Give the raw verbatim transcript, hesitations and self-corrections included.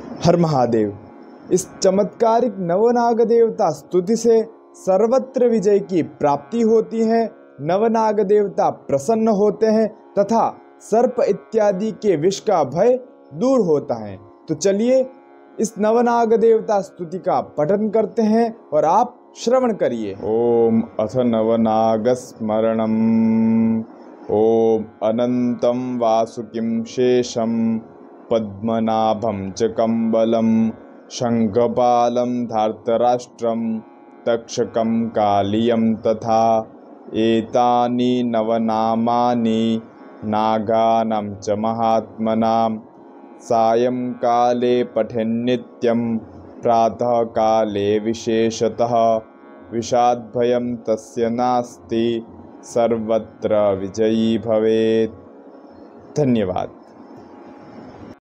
हर महादेव। इस चमत्कारिक नवनाग देवता स्तुति से सर्वत्र विजय की प्राप्ति होती है। नवनाग देवता प्रसन्न होते हैं तथा सर्प इत्यादि के विष का भय दूर होता है। तो चलिए इस नवनाग देवता स्तुति का पठन करते हैं और आप श्रवण करिए। ओम अथ नवनाग स्मरणम। ओम अनंतं वासुकिं शेषं पद्मनाभं च कम्बलं शंखपालं धार्तराष्ट्रं तक्षकं कालियं तथा एतानि नवनामानि नागानां च महात्मनां सायंकाले पठेन्नित्यं प्रातःकाले विशेषतः विषाद्भयं तस्य नास्ति सर्वत्र विजयी भवेत्। धन्यवाद।